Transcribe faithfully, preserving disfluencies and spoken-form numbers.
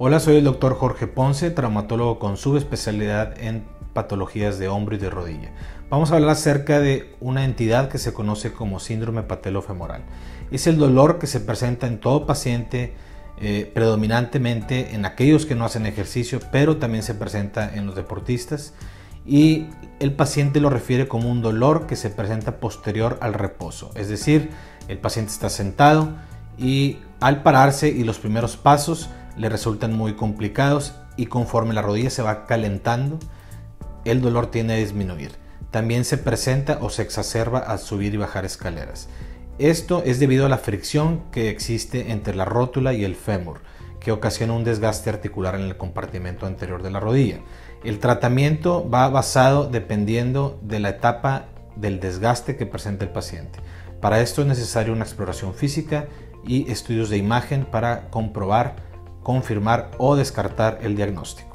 Hola, soy el doctor Jorge Ponce, traumatólogo con subespecialidad en patologías de hombro y de rodilla. Vamos a hablar acerca de una entidad que se conoce como síndrome patelofemoral. Es el dolor que se presenta en todo paciente, eh, predominantemente en aquellos que no hacen ejercicio, pero también se presenta en los deportistas, y el paciente lo refiere como un dolor que se presenta posterior al reposo. Es decir, el paciente está sentado y al pararse y los primeros pasos le resultan muy complicados, y conforme la rodilla se va calentando, el dolor tiende a disminuir. También se presenta o se exacerba al subir y bajar escaleras. Esto es debido a la fricción que existe entre la rótula y el fémur, que ocasiona un desgaste articular en el compartimento anterior de la rodilla. El tratamiento va basado dependiendo de la etapa del desgaste que presenta el paciente. Para esto es necesaria una exploración física y estudios de imagen para comprobar, confirmar o descartar el diagnóstico.